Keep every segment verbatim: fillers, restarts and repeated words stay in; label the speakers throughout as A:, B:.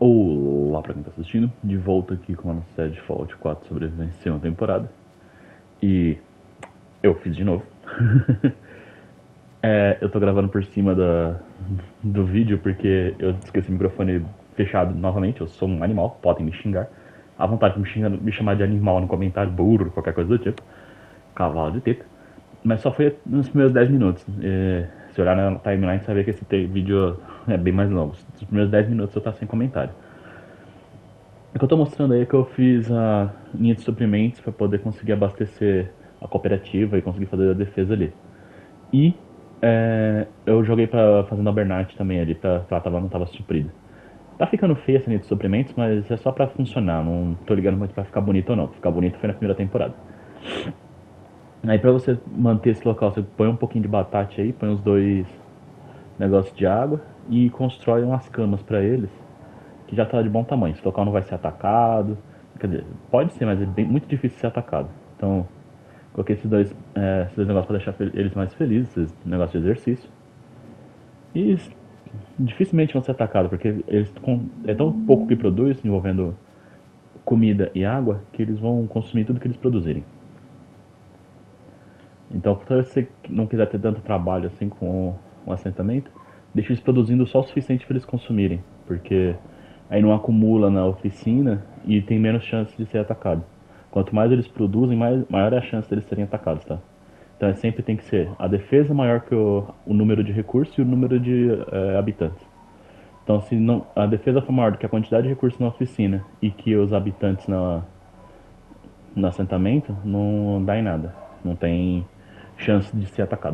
A: Olá pra quem tá assistindo, de volta aqui com a nossa série de Fallout quatro sobrevivência uma temporada. E eu fiz de novo. é, eu tô gravando por cima da, do vídeo porque eu esqueci o microfone fechado novamente. Eu sou um animal, podem me xingar. À vontade de me, xingar, me chamar de animal no comentário, burro, qualquer coisa do tipo. Cavalo de teta. Mas só foi nos primeiros dez minutos. É, se olhar na timeline, você vai ver que esse vídeo é bem mais longo. Nos primeiros dez minutos eu tava sem comentário. O que eu tô mostrando aí é que eu fiz a linha de suprimentos para poder conseguir abastecer a cooperativa e conseguir fazer a defesa ali. E é, eu joguei pra Fazenda Bernat também ali, pra, pra ela tava, não tava suprida. Tá ficando feia essa linha de suprimentos, mas é só pra funcionar, não tô ligando muito pra ficar bonito ou não. Pra ficar bonito foi na primeira temporada. Aí pra você manter esse local, você põe um pouquinho de batata aí, põe os dois negócios de água e constrói umas camas pra eles que já tá de bom tamanho. Esse local não vai ser atacado. Quer dizer, pode ser, mas é bem, muito difícil ser atacado. Então, coloquei esses dois, é, esses dois negócios pra deixar eles mais felizes, esses negócios de exercício. E dificilmente vão ser atacados, porque eles é tão pouco que produz, envolvendo comida e água, que eles vão consumir tudo que eles produzirem. Então, se você não quiser ter tanto trabalho assim com o assentamento, deixa eles produzindo só o suficiente para eles consumirem, porque aí não acumula na oficina e tem menos chance de ser atacado. Quanto mais eles produzem, mais, maior é a chance deles serem atacados, tá? Então é, sempre tem que ser a defesa maior que o, o número de recursos e o número de é, habitantes. Então se não, a defesa for maior do que a quantidade de recursos na oficina e que os habitantes na, no assentamento, não dá em nada. Não tem chance de ser atacado.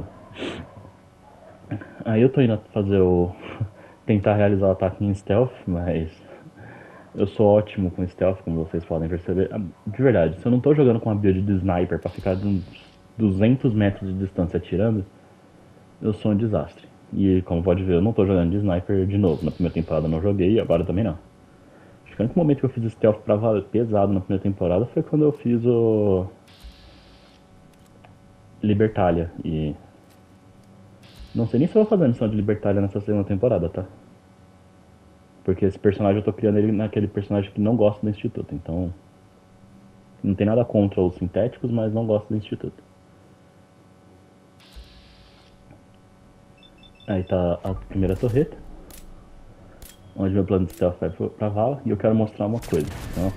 A: Aí eu tô indo fazer o... tentar realizar o ataque em stealth, mas eu sou ótimo com stealth, como vocês podem perceber. De verdade, se eu não tô jogando com uma build de sniper pra ficar de uns duzentos metros de distância atirando, eu sou um desastre. E como pode ver, eu não tô jogando de sniper de novo. Na primeira temporada eu não joguei e agora também não. Acho que o único momento que eu fiz stealth pra valer pesado na primeira temporada foi quando eu fiz o Libertalia. E não sei nem se eu vou fazer a missão de Libertalia nessa segunda temporada, tá? Porque esse personagem eu tô criando ele naquele personagem que não gosta do Instituto. Então, não tem nada contra os sintéticos, mas não gosta do Instituto. Aí tá a primeira torreta, onde meu plano de stealth vai pra vala. E eu quero mostrar uma coisa, então,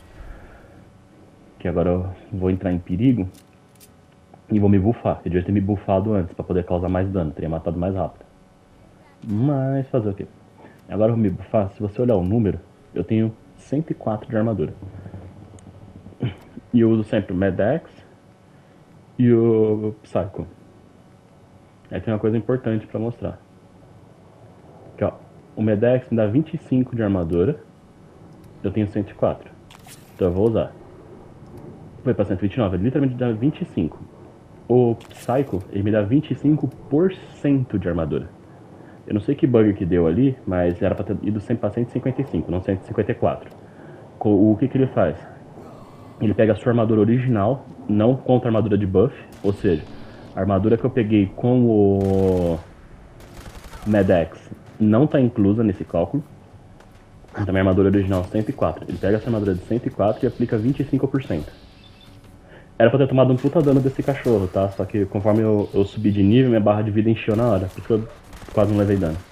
A: que agora eu vou entrar em perigo e vou me buffar. Eu devia ter me buffado antes pra poder causar mais dano, teria matado mais rápido. Mas fazer o quê? Agora eu vou me buffar. Se você olhar o número, eu tenho cento e quatro de armadura. E eu uso sempre o Medex e o Psycho. Aí tem uma coisa importante pra mostrar. Aqui, ó. O Medex me dá vinte e cinco de armadura. Eu tenho cento e quatro. Então eu vou usar. Foi pra cento e vinte e nove. Ele literalmente dá vinte e cinco. O Psycho, ele me dá vinte e cinco por cento de armadura. Eu não sei que bug que deu ali, mas era pra ter ido sempre pra cento e cinquenta e cinco, não cento e cinquenta e quatro. O que que ele faz? Ele pega a sua armadura original, não contra a armadura de buff, ou seja, a armadura que eu peguei com o Medex não está inclusa nesse cálculo. Então minha armadura original é cento e quatro. Ele pega essa armadura de cento e quatro e aplica vinte e cinco por cento. Era pra ter tomado um puta dano desse cachorro, tá? Só que conforme eu, eu subi de nível, minha barra de vida encheu na hora. Por isso que eu quase não levei dano.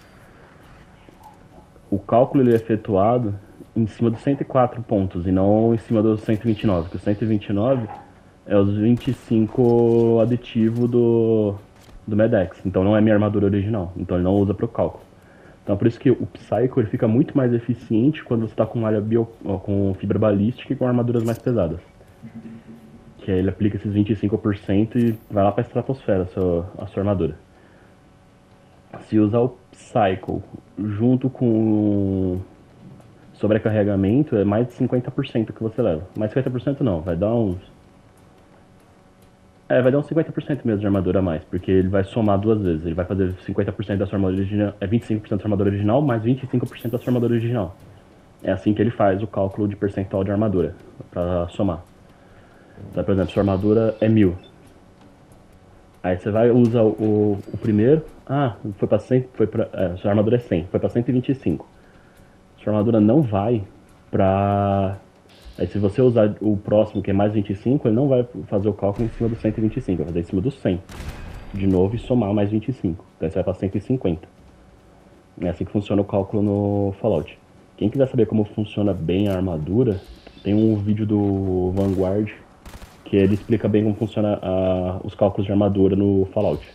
A: O cálculo ele é efetuado em cima dos cento e quatro pontos e não em cima dos cento e vinte e nove. Porque o cento e vinte e nove é os vinte e cinco aditivo do, do Medex. Então não é minha armadura original. Então ele não usa pro cálculo. Então por isso que o Psycho ele fica muito mais eficiente quando você está com malha bio, com fibra balística e com armaduras mais pesadas. Que aí ele aplica esses vinte e cinco por cento e vai lá pra estratosfera a sua, a sua armadura. Se usar o Psycho junto com sobrecarregamento, é mais de cinquenta por cento que você leva. Mais cinquenta por cento não, vai dar uns... É, vai dar uns cinquenta por cento mesmo de armadura a mais, porque ele vai somar duas vezes. Ele vai fazer cinquenta por cento da sua armadura original, é vinte e cinco por cento da sua armadura original, mais vinte e cinco por cento da sua armadura original. É assim que ele faz o cálculo de percentual de armadura, pra somar. Então, por exemplo, sua armadura é mil. Aí você vai usar o, o primeiro. Ah, foi pra cem. Foi pra, é, sua armadura é cem, foi pra cento e vinte e cinco. Sua armadura não vai pra... Aí se você usar o próximo, que é mais vinte e cinco, ele não vai fazer o cálculo em cima do cento e vinte e cinco, vai fazer em cima do cem. De novo e somar mais vinte e cinco. Então você vai pra cento e cinquenta. É assim que funciona o cálculo no Fallout. Quem quiser saber como funciona bem a armadura, tem um vídeo do Vanguard que ele explica bem como funciona a, os cálculos de armadura no Fallout.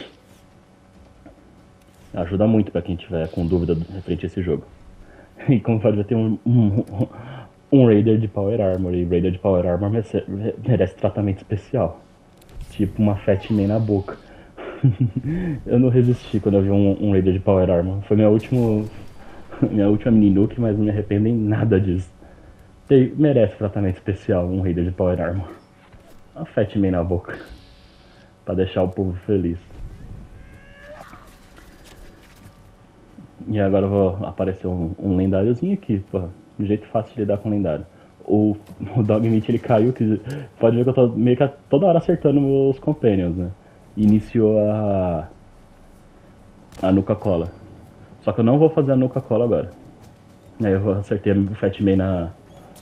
A: Ajuda muito pra quem tiver com dúvida referente a esse jogo. E como pode ver, tem um, um, um Raider de Power Armor, e Raider de Power Armor merece, merece tratamento especial. Tipo uma Fat Man na boca. Eu não resisti quando eu vi um, um Raider de Power Armor. Foi minha última, minha última mini nuke, mas não me arrependo em nada disso. Tem, merece tratamento especial um Raider de Power Armor. Uma Fat Man na boca. Pra deixar o povo feliz. E agora eu vou aparecer um, um lendáriozinho aqui, pô. Um jeito fácil de lidar com lendário. O, o Dogmeat ele caiu, que pode ver que eu tô meio que toda hora acertando meus companions, né? Iniciou a. a Nuka Cola. Só que eu não vou fazer a Nuka Cola agora. Aí eu acertei o Fat Man na.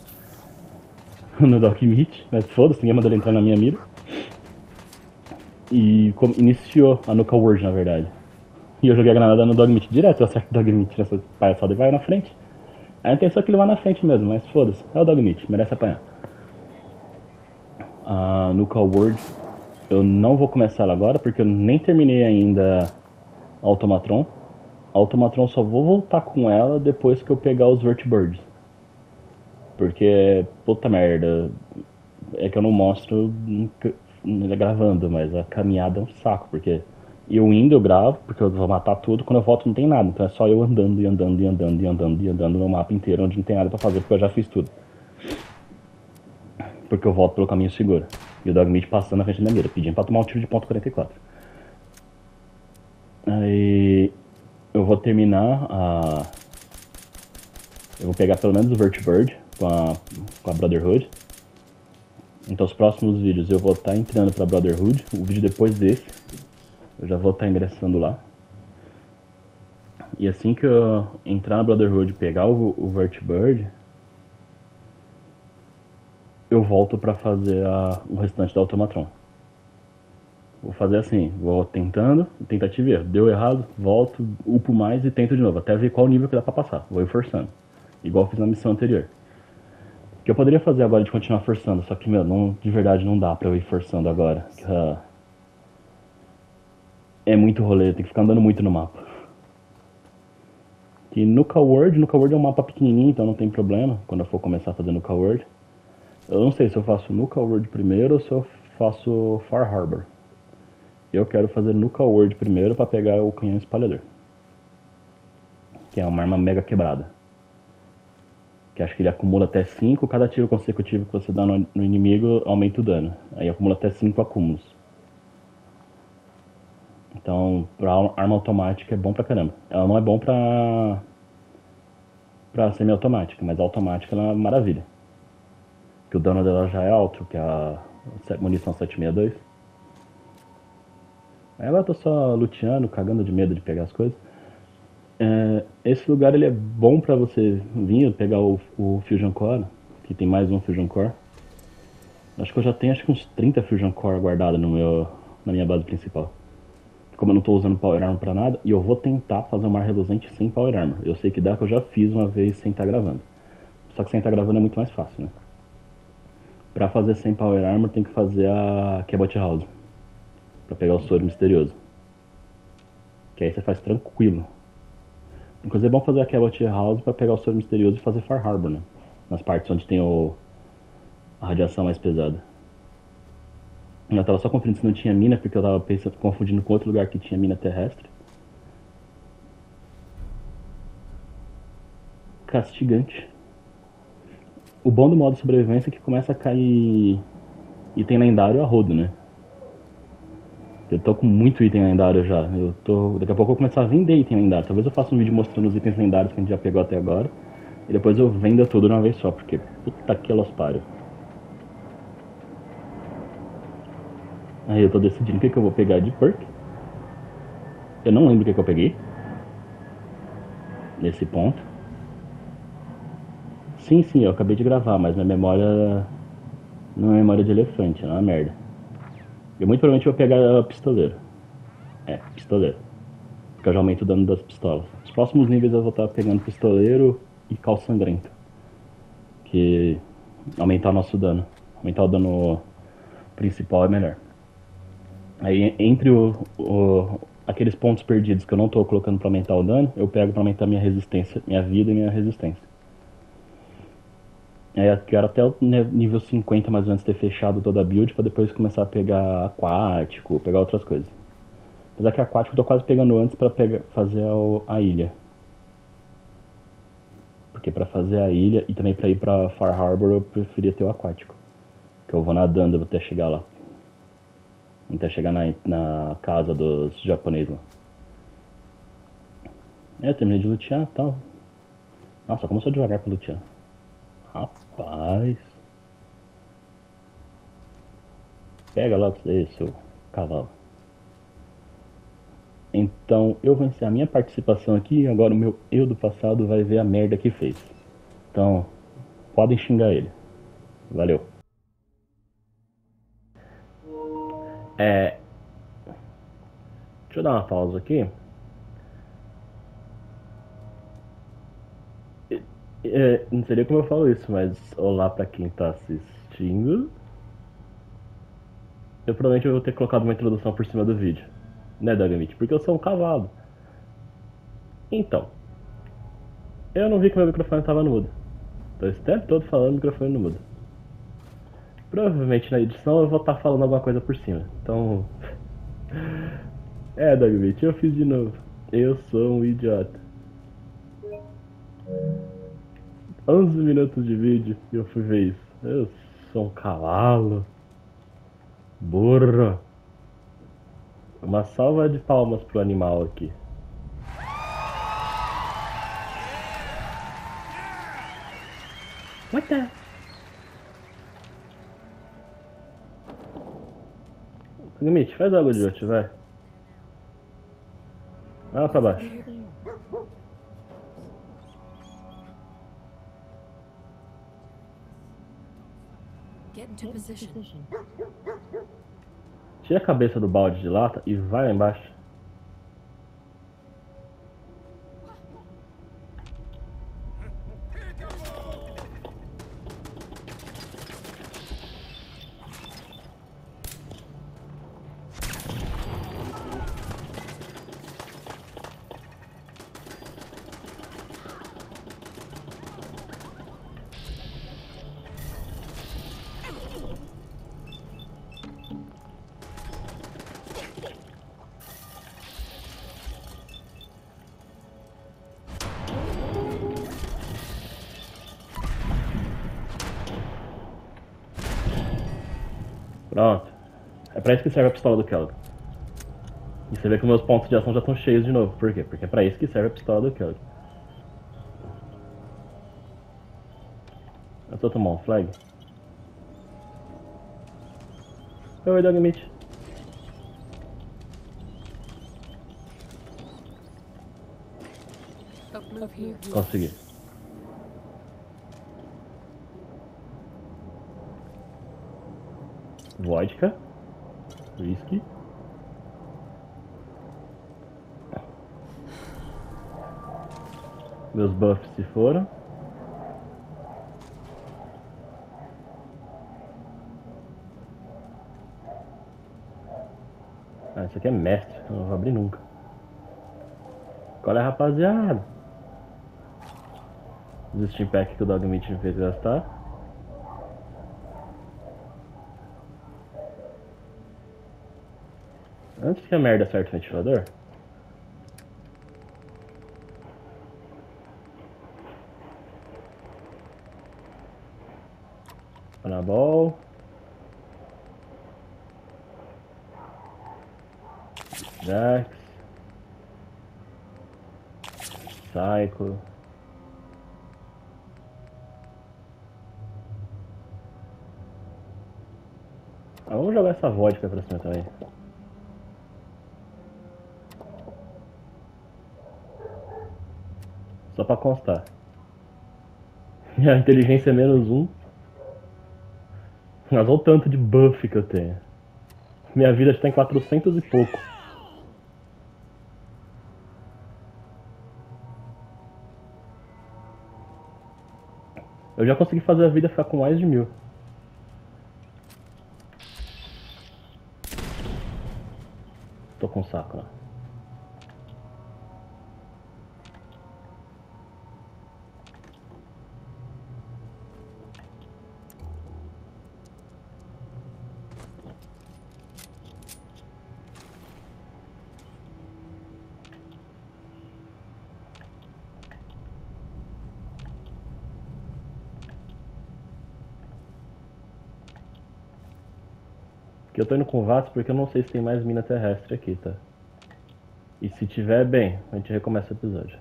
A: no Dogmeat, mas foda-se, ninguém mandou ele entrar na minha mira. E como, iniciou a Nuka World, na verdade. E eu joguei a granada no Dogmeat direto, eu acerto o Dogmeat nessa palhaçada e vai na frente. A intenção é que ele vá na frente mesmo, mas foda-se, é o Dogmeat, merece apanhar. A Nuka World, eu não vou começar ela agora, porque eu nem terminei ainda a Automatron. A Automatron só vou voltar com ela depois que eu pegar os Vertibirds. Porque, puta merda, é que eu não mostro gravando, mas a caminhada é um saco, porque... eu indo, eu gravo, porque eu vou matar tudo, quando eu volto não tem nada. Então é só eu andando e andando e andando e andando e andando no mapa inteiro, onde não tem nada pra fazer, porque eu já fiz tudo. Porque eu volto pelo caminho seguro. E o Dogmeat passando na frente da minha mira, pedindo pra tomar um tiro de ponto quarenta e quatro. Aí... eu vou terminar a... eu vou pegar pelo menos o Vertibird com a, com a Brotherhood. Então os próximos vídeos eu vou estar tá entrando pra Brotherhood. O vídeo depois desse eu já vou estar tá ingressando lá. E assim que eu entrar na Brotherhood e pegar o, o Vertibird, eu volto pra fazer a, o restante da Automatron. Vou fazer assim, vou tentando, tentativa e erro. Deu errado, volto, upo mais e tento de novo, até ver qual nível que dá pra passar. Vou ir forçando. Igual eu fiz na missão anterior. O que eu poderia fazer agora de continuar forçando, só que, meu, não, de verdade não dá pra eu ir forçando agora. Que, uh, é muito rolê, tem que ficar andando muito no mapa. E Nuka World, Nuka World é um mapa pequenininho, então não tem problema quando eu for começar a fazer Nuka World. Eu não sei se eu faço Nuka World primeiro ou se eu faço Far Harbor. Eu quero fazer Nuka World primeiro para pegar o canhão espalhador. Que é uma arma mega quebrada. Que acho que ele acumula até cinco, cada tiro consecutivo que você dá no, no inimigo aumenta o dano. Aí acumula até cinco acúmulos. Então, pra arma automática é bom pra caramba. Ela não é bom pra, pra semi-automática, mas a automática ela é uma maravilha. Que o dano dela já é alto, que é a munição sete sessenta e dois. Aí agora eu tô só luteando, cagando de medo de pegar as coisas. É, esse lugar ele é bom pra você vir pegar o, o Fusion Core, que tem mais um Fusion Core. Acho que eu já tenho acho que uns trinta Fusion Core guardados no meu, na minha base principal. Como eu não tô usando Power Armor pra nada, e eu vou tentar fazer um mar reluzente sem Power Armor. Eu sei que dá, que eu já fiz uma vez sem estar gravando. Só que sem estar gravando é muito mais fácil, né? Pra fazer sem Power Armor tem que fazer a Cabot House. Pra pegar o soro misterioso. Que aí você faz tranquilo. Inclusive é bom fazer a Cabot House pra pegar o soro misterioso e fazer Far Harbor, né? Nas partes onde tem o... a radiação mais pesada. Eu tava só conferindo se não tinha mina, porque eu tava pensando, confundindo com outro lugar que tinha mina terrestre. Castigante. O bom do modo sobrevivência é que começa a cair item lendário a rodo, né? Eu tô com muito item lendário já. Eu tô... Daqui a pouco eu vou começar a vender item lendário. Talvez eu faça um vídeo mostrando os itens lendários que a gente já pegou até agora. E depois eu venda tudo de uma vez só, porque puta que elas pariu. Aí eu tô decidindo o que, que eu vou pegar de perk. Eu não lembro o que, que eu peguei. Nesse ponto. Sim, sim, eu acabei de gravar, mas minha memória não é memória de elefante, é uma merda. Eu muito provavelmente vou pegar a pistoleiro. É, pistoleiro. Porque eu já aumento o dano das pistolas. Os próximos níveis eu vou estar pegando pistoleiro e cal sangrento. Que aumentar o nosso dano. Aumentar o dano principal é melhor. Aí entre o, o, aqueles pontos perdidos que eu não tô colocando pra aumentar o dano, eu pego pra aumentar minha resistência, minha vida e minha resistência. Aí eu quero até o nível cinquenta mais ou menos ter fechado toda a build pra depois começar a pegar aquático, pegar outras coisas. Apesar que aquático eu tô quase pegando antes pra pegar, fazer a, a ilha. Porque pra fazer a ilha e também pra ir pra Far Harbor eu preferia ter o aquático. Que eu vou nadando até chegar lá. Até chegar na, na casa dos japoneses lá. É, eu terminei de lutear e tal. Nossa, como eu sou devagar pra lutear. Rapaz. Pega lá pra você, seu cavalo. Então eu vou encerrar a minha participação aqui e agora o meu eu do passado vai ver a merda que fez. Então, podem xingar ele. Valeu. É. Deixa eu dar uma pausa aqui. É, não seria como eu falo isso, mas olá pra quem tá assistindo. Eu provavelmente vou ter colocado uma introdução por cima do vídeo. Né, Dagamite? Porque eu sou um cavalo. Então, eu não vi que meu microfone tava no mudo. Tô esse tempo todo falando o microfone no mudo. Provavelmente na edição eu vou estar falando alguma coisa por cima. Então. É, Dagamite, eu fiz de novo. Eu sou um idiota. onze minutos de vídeo e eu fui ver isso. Eu sou um cavalo. Burro. Uma salva de palmas pro animal aqui. What the? Limite, faz algo de útil, vai. Vai lá pra baixo.
B: Get into position.
A: Tira a cabeça do balde de lata e vai lá embaixo. Pronto. É pra isso que serve a pistola do Kelly. E você vê que meus pontos de ação já estão cheios de novo. Por quê? Porque é pra isso que serve a pistola do Kelly. Eu tô tomando um flag. Oi, Dogmeat.
B: Move here.
A: Consegui. Vodka. Whisky. Meus buffs se foram. Ah, isso aqui é mestre. Eu não vou abrir nunca. Qual é, rapaziada? Os Steam Pack que o Dogmeat me fez gastar. Antes que a merda acerte o ventilador. Anabol. Jax. Psycho. Ah, vamos jogar essa vodka pra cima também. Só pra constar. Minha inteligência é menos um. Mas olha o tanto de buff que eu tenho. Minha vida está em quatrocentos e pouco. Eu já consegui fazer a vida ficar com mais de mil. Tô com saco, né? Que eu tô indo com o Vats porque eu não sei se tem mais mina terrestre aqui, tá? E se tiver, bem, a gente recomeça o episódio.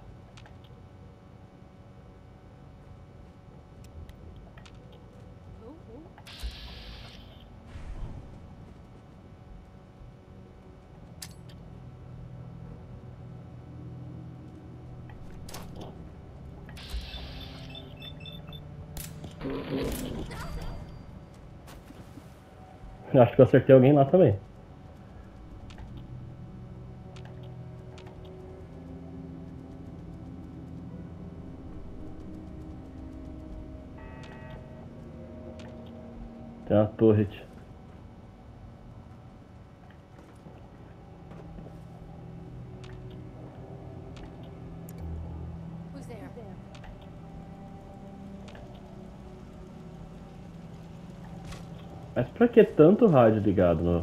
A: Eu acho que eu acertei alguém lá também. Tem uma torre.
B: Who's there?
A: Mas pra que tanto rádio ligado no...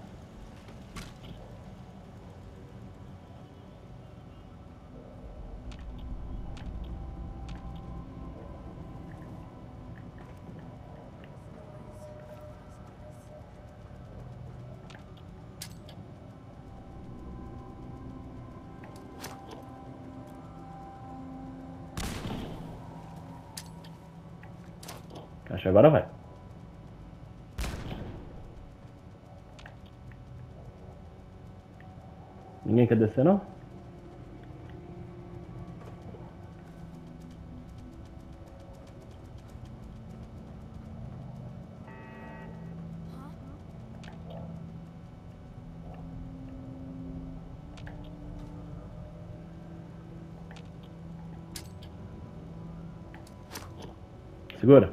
A: Acho que agora vai. Ninguém quer descer, não? Segura.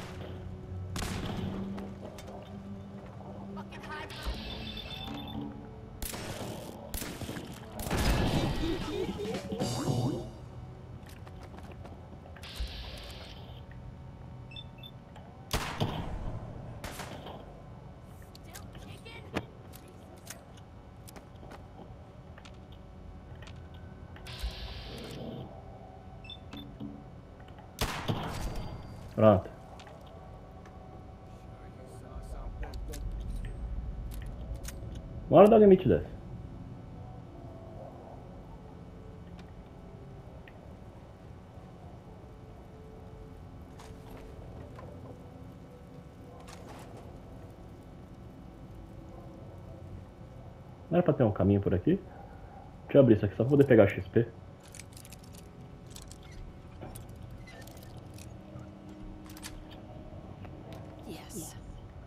A: Pronto. Bora dar limite dessa. Não era pra ter um caminho por aqui? Deixa eu abrir isso aqui só pra poder pegar X P.
B: Yes.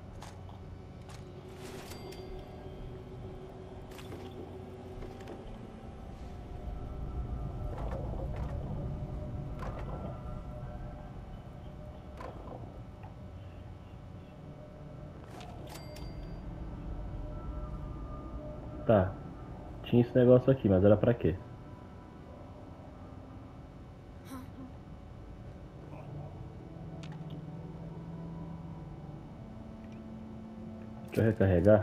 A: Tá. Tinha esse negócio aqui, mas era pra quê? Deixa eu recarregar.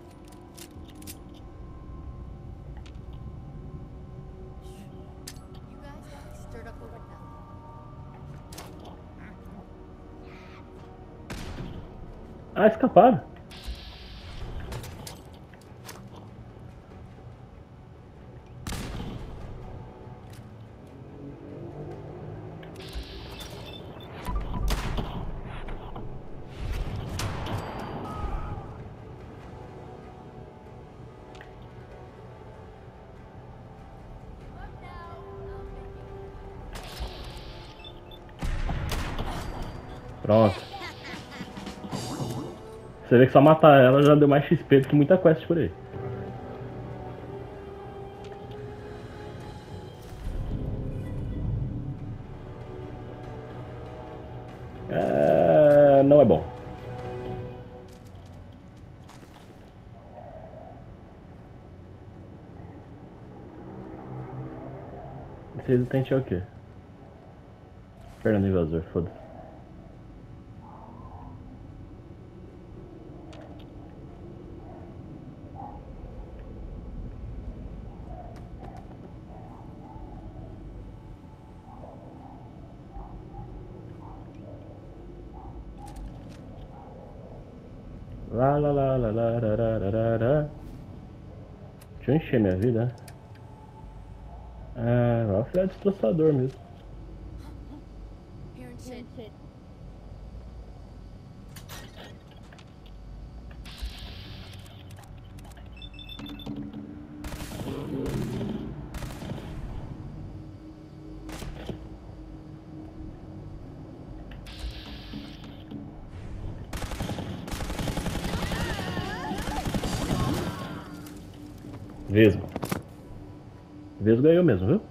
B: You guys got me stirred up over nothing.
A: Ah, escaparam. Pronto. Você vê que só matar ela já deu mais X P do que muita quest por aí. É... Não é bom. Esse resistente é o quê? Perna do invasor, foda-se. Lá, lá, lá, lá, lá, lá, lá, lá, lá. Deixa eu encher minha vida, né? Ah, vai afiar destroçador mesmo.
B: Here and shit.
A: Vesgo. Vesgo ganhou mesmo, viu?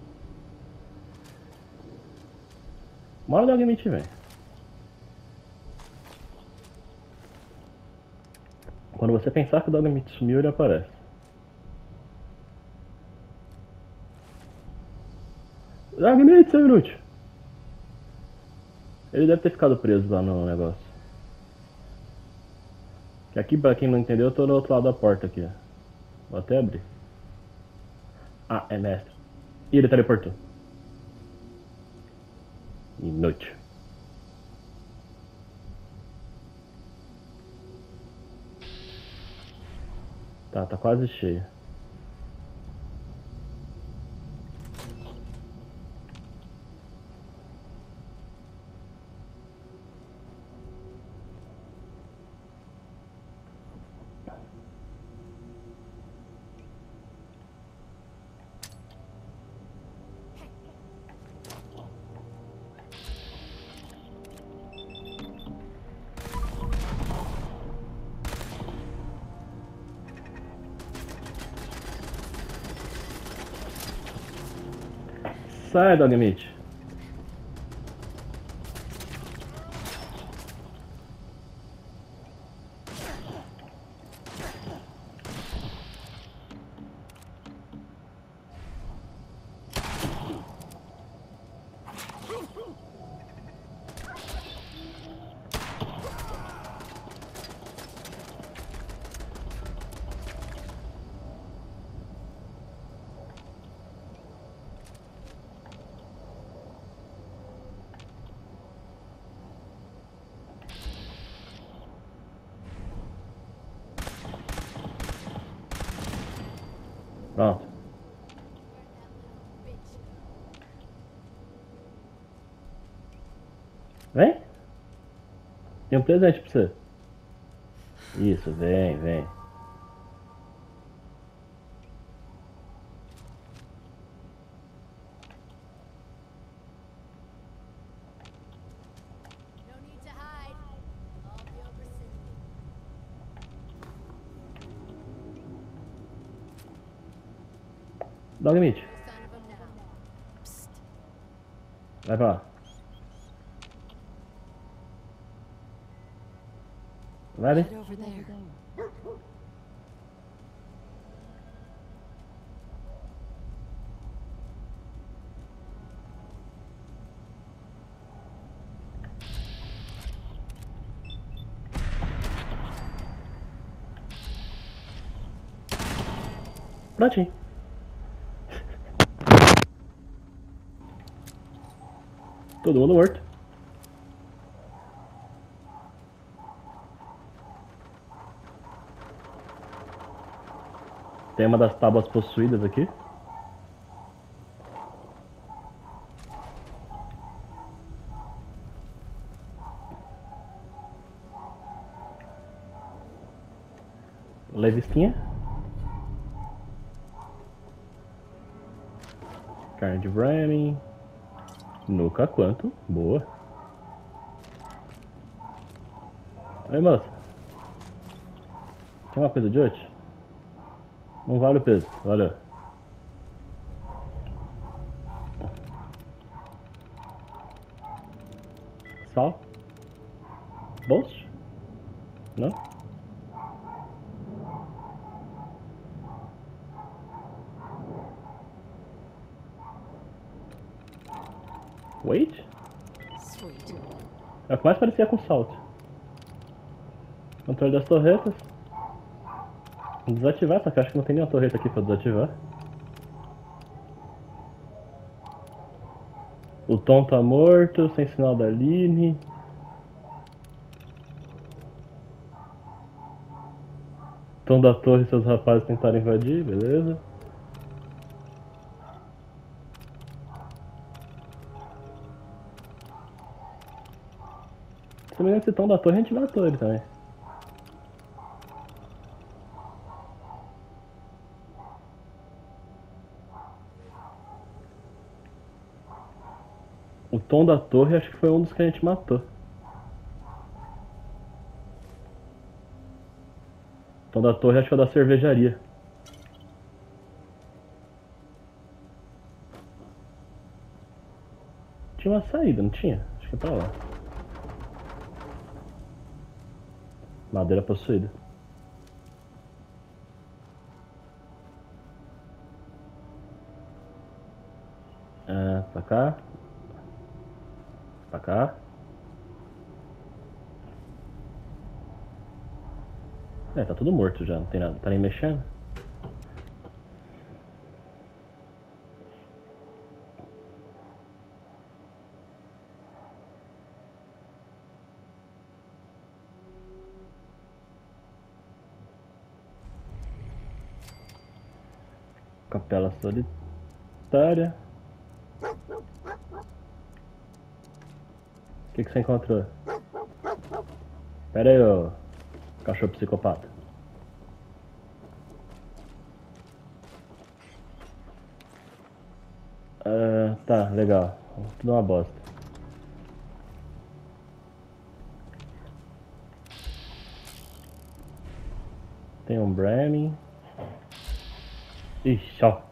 A: Uma hora alguém me vem. Quando você pensar que o Dogmeat sumiu, ele aparece. Dogmeat, seu inútil! Ele deve ter ficado preso lá no negócio. Que aqui, pra quem não entendeu, eu tô no outro lado da porta aqui, ó. Vou até abrir. Ah, é mestre. Ih, ele teleportou. Inútil. Tá, tá quase cheio. Sai, Dogmeat. Pronto. Vem. Tem um presente pra você. Isso, vem, vem.
B: No need to hide. I'll be over soon.
A: Dogmeat.
B: No sign of him now. Psst.
A: Vai pra lá. Vai ali.
B: Right over there.
A: Prontinho. Todo mundo morto. Tem uma das tábuas possuídas aqui. Levistinha. Carne de Ramming. Nuca quanto? Boa. Oi, moça. Tem uma coisa de hoje? Não vale o peso, valeu. Sal? Bolso? Não? Wait?
B: Sweet.
A: É o que mais parecia com salto. Controle das torretas. Desativar, só que eu acho que não tem nenhuma torreta aqui pra desativar. O Tom tá morto, sem sinal da Aline. Tom da torre e seus rapazes tentaram invadir, beleza. Se não me engano, esse Tom da torre a gente matou ele também. O Tom da torre acho que foi um dos que a gente matou. O Tom da torre acho que é o da cervejaria. Tinha uma saída, não tinha? Acho que é pra lá. Madeira possuída. É, pra cá. Pra cá. É, tá tudo morto já, não tem nada. Tá nem mexendo. Capela solitária. O que, que você encontrou? Pera aí, ô cachorro psicopata. Ah, tá, legal. Tudo uma bosta. Tem um Bremen. Ixi, ó.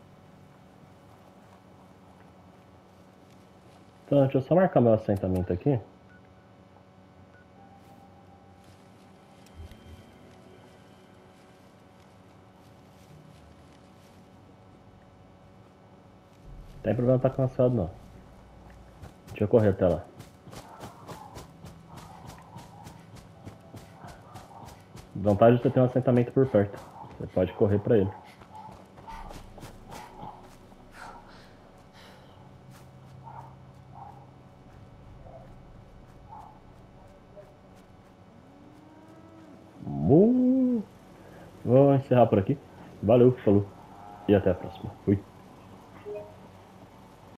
A: Então, deixa eu só marcar meu assentamento aqui. Não tem problema tá cansado não. Deixa eu correr até lá. Vantagem de você ter um assentamento por perto. Você pode correr pra ele. Mu- Vou encerrar por aqui. Valeu, falou. E até a próxima. Fui.